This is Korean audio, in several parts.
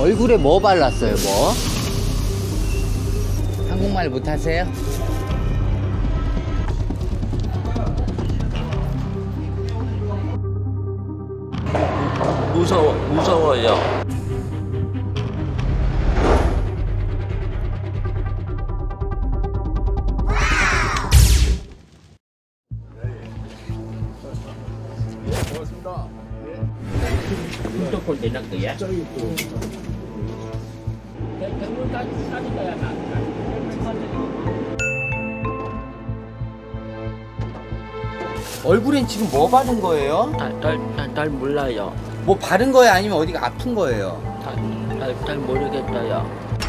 얼굴에 뭐 발랐어요, 뭐? 한국말 못하세요? 무서워요. 무조건 되는 거야? 얼굴엔 지금 뭐 바른 거예요? 잘 몰라요. 뭐 바른 거예요? 아니면 어디가 아픈 거예요? 잘 모르겠어요.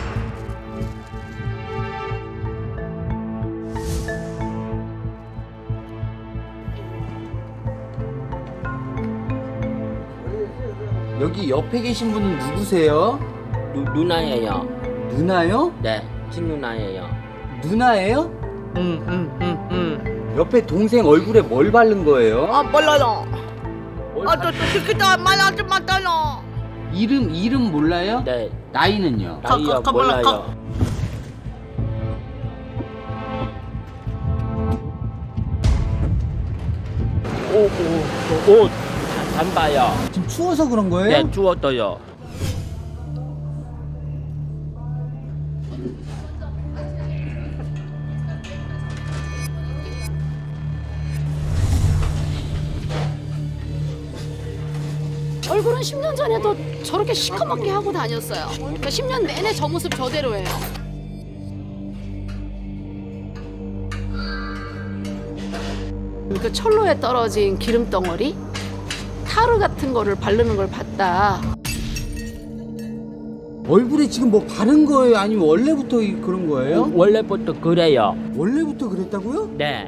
여기 옆에 계신 분은 누구세요? 누나예요. 누나요? 네, 친누나예요. 누나예요? 옆에 동생 얼굴에 뭘 바른 거예요? 아 몰라요. 아저 그때 말하지 마요. 이름 몰라요? 네, 나이는요? 나이요 몰라요. 옷 안 봐요. 지금 추워서 그런 거예요? 네, 추웠어요. 얼굴은 10년 전에도 저렇게 시커멓게 하고 다녔어요. 그러니까 10년 내내 저 모습 저대로예요. 그 철로에 떨어진 기름 덩어리, 타르 같은 거를 바르는 걸 봤다. 얼굴에 지금 뭐 바른 거예요? 아니면 원래부터 그런 거예요? 원래부터 그래요. 원래부터 그랬다고요? 네.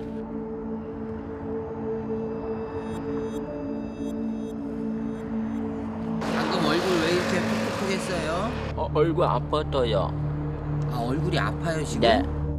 방금 얼굴 왜 이렇게 푹푹했어요? 얼굴 아팠어요. 아, 얼굴이 아파요 지금? 네.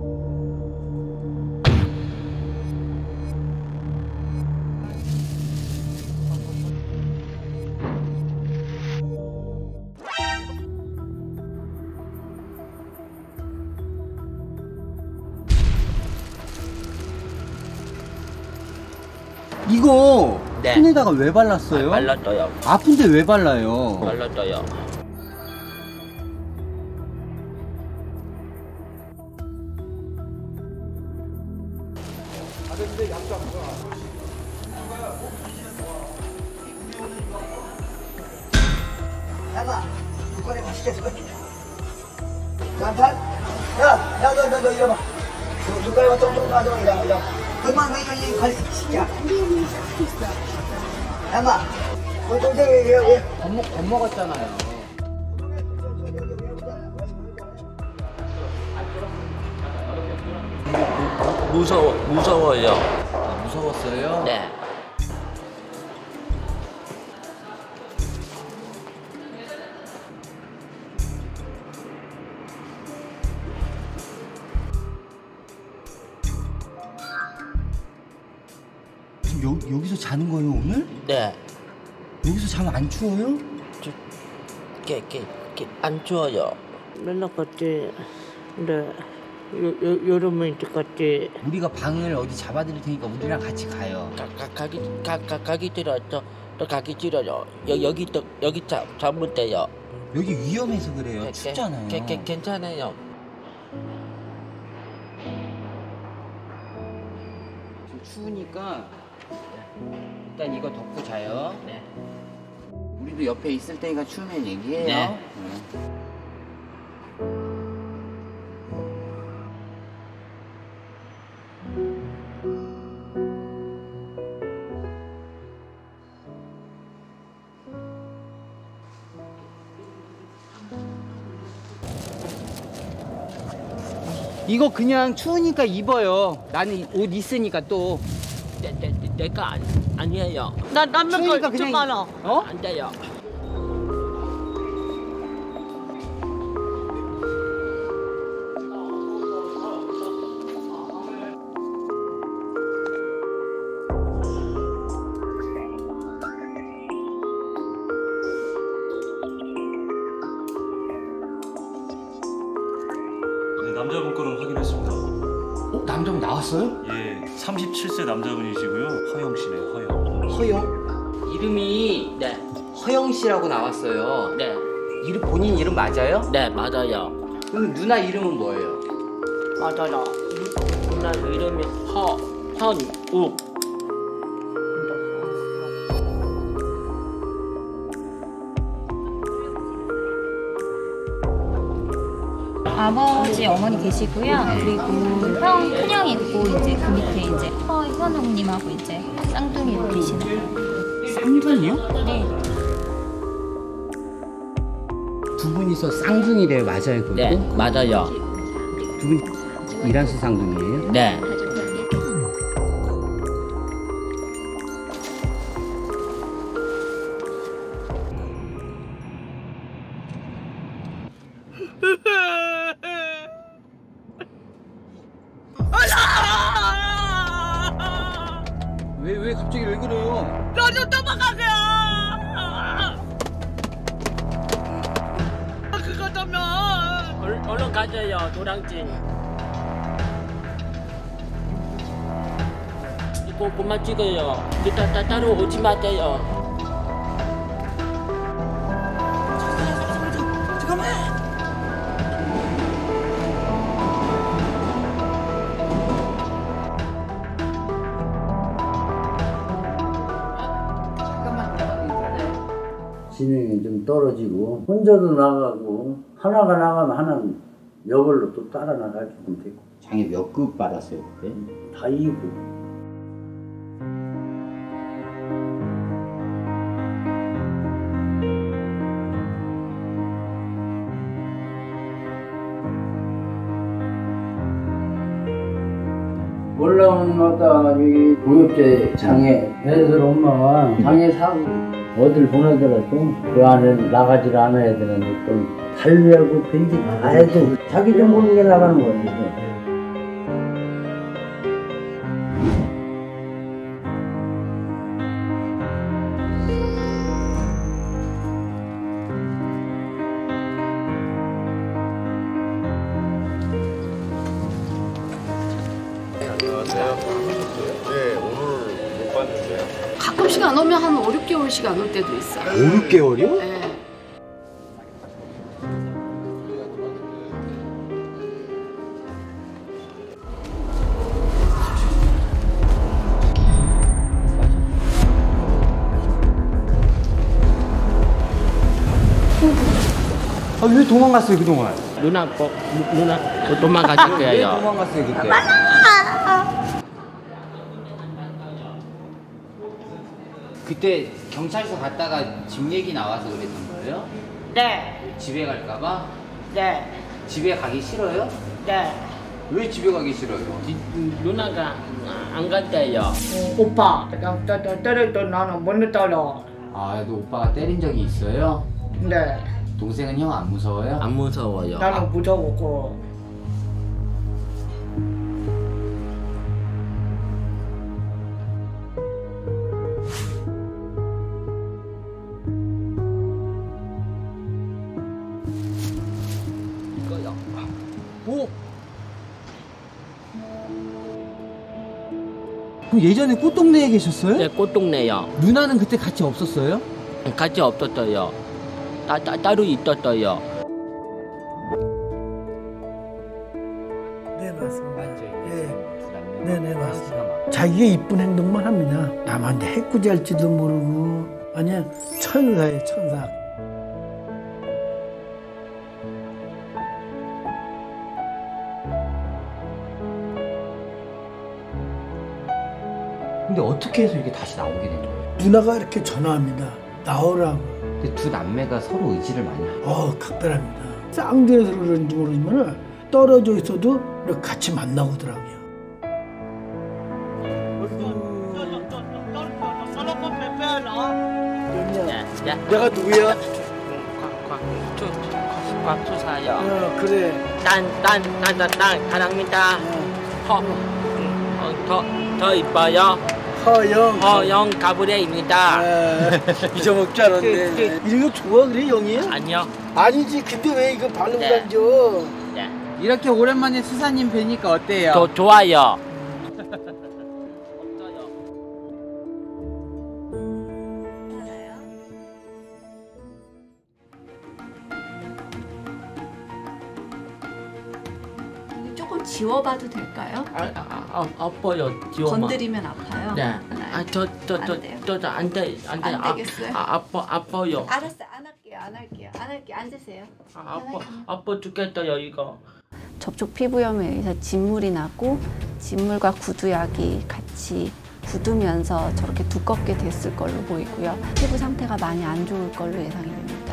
이거 네. 손에다가 왜 발랐어요? 발랐어요. 아픈데 왜 발라요? 발랐어요. 야마, 이번에 맛있게 했어. 장판? 야, 너 이리 와봐. 누가 좀 가져와, 야. 그만 왜 이거 관리 시키야? 야마, 너 동생이 왜? 겁먹었잖아요. 무서워요. 아, 무서웠어요? 네. 지금 여기서 자는 거예요 오늘? 네. 여기서 자면 안 추워요? 안 추워요. 맨날 같이, 네. 여름에 이제 같이 우리가 방을 어디 잡아드릴 테니까 우리랑 같이 가요. 가기 싫어요. 또 가기 싫어요. 여기 잡으면 돼요. 여기 위험해서 그래요. 춥잖아요. 괜찮아요. 좀 추우니까 일단 이거 덮고 자요. 네. 우리도 옆에 있을 테니까 추우면 얘기해요. 네. 이거 그냥 추우니까 입어요. 나는 옷 있으니까 또. 내가 아니에요. 추우니까 그냥 어? 안 돼요. 남자분 거는 확인했습니다. 남자분 나왔어요? 예, 37세 남자분이시고요. 허영 씨네, 허영. 허영? 이름이 네, 허영 씨라고 나왔어요. 네, 이름 본인 이름 맞아요? 네, 맞아요. 그럼 누나 이름은 뭐예요? 맞아요. 누나 이름이 현욱. 아버지, 어머니 계시고요. 그리고 큰형이 있고 이제 그 밑에 이제 현웅님하고 이제 쌍둥이로 계시는. 쌍둥이요? 네. 두 분이서 쌍둥이래요, 맞아요, 그것도? 네, 맞아요. 두 분 이란수 쌍둥이에요? 네. 왜 갑자기 왜 그래요? 너좀 도망가게! 그거 좀 얼른 가져요, 노랑진. 이거 그만 찍어요. 이따 따로 오지 마세요. 진행이 좀 떨어지고 혼자도 나가고 하나가 나가면 하나는 여걸로 또 따라 나가주면 되고 장애 몇 급 받았어요, 그때? 다 이고 올라오는 마다 여기 공육제 장애 배설 엄마가 장애 사고 어딜 보내더라도 그 안에 나가질 않아야 되는데 또 달려고 벤지 다 해도 자기도 모르게 나가는 거지. 가끔씩 안 오면 한 5, 6개월씩 안 올 때도 있어요. 5, 6개월이요? 네. 아, 왜 도망갔어요, 그동안? 누나 도망가실 왜 거예요. 도망갔어요, 그때? 그때 경찰서 갔다가 집 얘기 나와서 그랬던 거예요? 네, 집에 갈까봐? 네, 집에 가기 싫어요? 네. 왜 집에 가기 싫어요? 누나가 안 간대요. 오빠, 때릴 때 나는 못 따라. 아, 너 오빠가 때린 적이 있어요? 네, 동생은 형 안 무서워요? 안 무서워요. 나는 무서웠고. 오! 그럼 예전에 꽃동네에 계셨어요? 네, 꽃동네요. 누나는 그때 같이 없었어요? 같이 없었어요. 따로 있었어요. 네, 맞습니다. 네, 맞습니다. 자기가 이쁜 행동만 합니다. 남한테 해코지할지도 모르고 아니야 천사예요, 천사. 근데 어떻게 해서 이게 다시 나오게 된 거예요? 누나가 이렇게 전화합니다. 나오라고. 근데 두 남매가 서로 의지를 많이 하고 각별합니다. 쌍둥이에서 그런지 모르지만 떨어져 있어도 이렇게 같이 만나오더라고요. 내가 누구야? 광수사요. 그래. 난 가랑입니다. 더 이뻐요. 허영 가브레입니다. 잊어먹지 않았네. 이런 거 좋아 그래 영이? 아니요. 아니지. 근데 왜 이거 바르고 네. 다녀? 네. 이렇게 오랜만에 수사님 뵈니까 어때요? 좋아요. 조금 지워봐도 될까요? 아파요. 지워봐. 건드리면 아파요? 네. 안 돼. 안 되겠어요? 아파요. 알았어요. 안 할게요. 앉으세요. 아파 죽겠어요, 이거. 접촉 피부염에 의해서 진물이 나고 진물과 구두약이 같이 굳으면서 저렇게 두껍게 됐을 걸로 보이고요. 피부 상태가 많이 안 좋을 걸로 예상이 됩니다.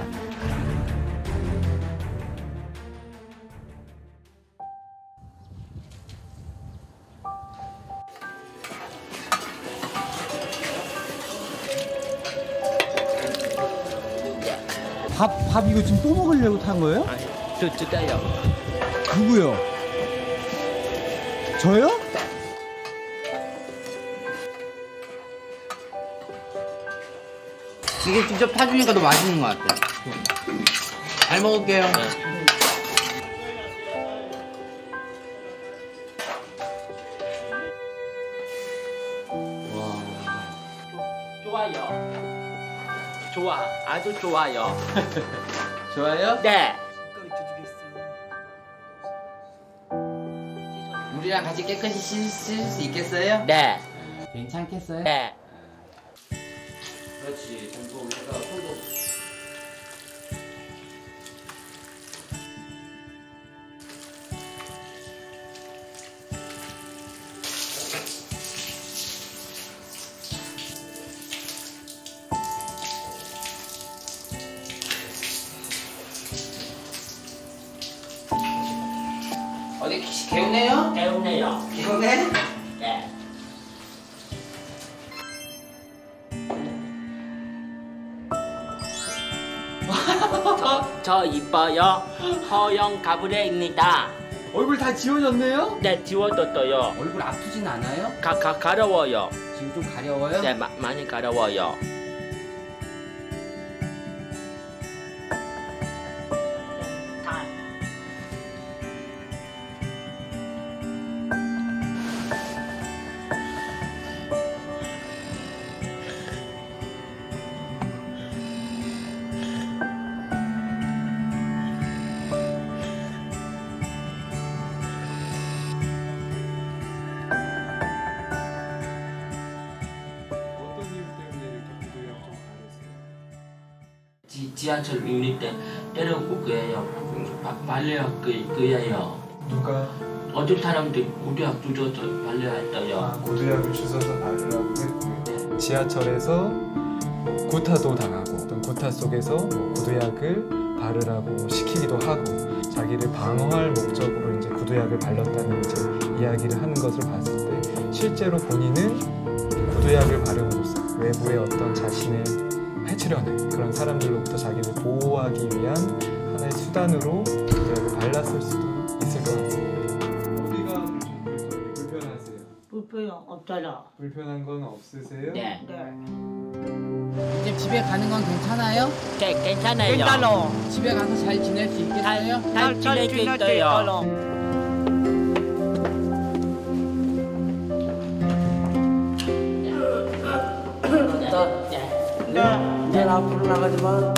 밥 이거 지금 또 먹으려고 탄 거예요? 주세요. 누구요? 저요? 이게 직접 타주니까 더 맛있는 것 같아요. 잘 먹을게요. 좋아. 아주 좋아요. 좋아요? 네. 우리랑 같이 깨끗이 씻을 수 있겠어요? 네. 괜찮겠어요? 네. 그렇지. 전부 우리가 손도 어디 개운해요? 개운해요. 개운해? 네. 저 이뻐요. 허영 가브레입니다. 얼굴 다 지워졌네요? 네, 지워졌어요. 얼굴 아프진 않아요? 가려워요. 지금 좀 가려워요? 네, 많이 가려워요. 지하철 밀릴 때 때려고 그래요. 발레학 그예요. 누가? 어떤 사람들 고두약 주셔서 발레했어요. 고두약을 주셔서 발레하고 했고요. 지하철에서 구타도 당하고 어떤 구타 속에서 고두약을 바르라고 시키기도 하고 자기를 방어할 목적으로 이제 구두약을 발랐다는 이제 이야기를 하는 것을 봤을 때 실제로 본인은 구두약을 바름으로써 외부의 어떤 자신을 해치려는 그런 사람들로부터 자기를 보호하기 위한 하나의 수단으로 구두약을 발랐을 수도 있을 것 같습니다. 어디가 불편하세요? 불편 없잖아. 불편한 건 없으세요? 네. 이제 집에 가는 건 괜찮아요? 네, 괜찮아요. 집에 가서 잘 지낼 수 있겠어요? 잘 지낼 수 있어요. 이제 앞으로 나가지 마.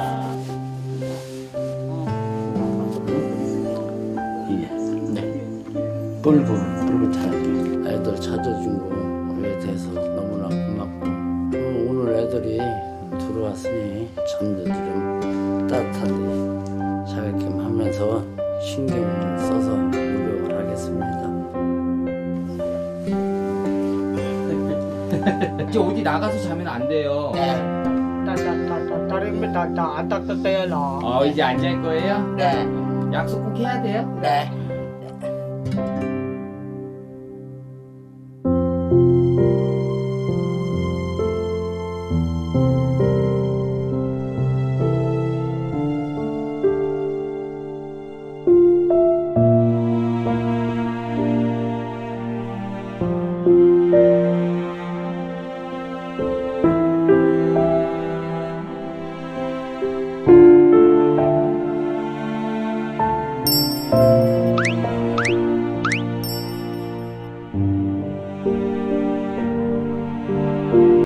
뿔고 찾아줘. 애들 찾아준 거에 대해서 너무나 고맙고 오늘 애들이 들어왔으니 잠도 좀 따뜻한데 자게끔 하면서 신경을 써서 노력을 하겠습니다. 이제 어디 나가서 자면 안 돼요. 다른 거다안 닦았어요. 이제 안 잘 거예요? 네. 약속 꼭 해야 돼요? 네.